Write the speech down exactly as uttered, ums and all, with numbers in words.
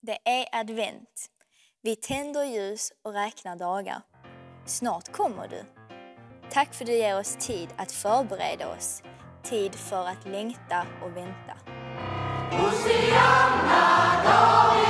Det är advent. Vi tänder ljus och räknar dagar. Snart kommer du. Tack för att du ger oss tid att förbereda oss. Tid för att längta och vänta. Hosianna,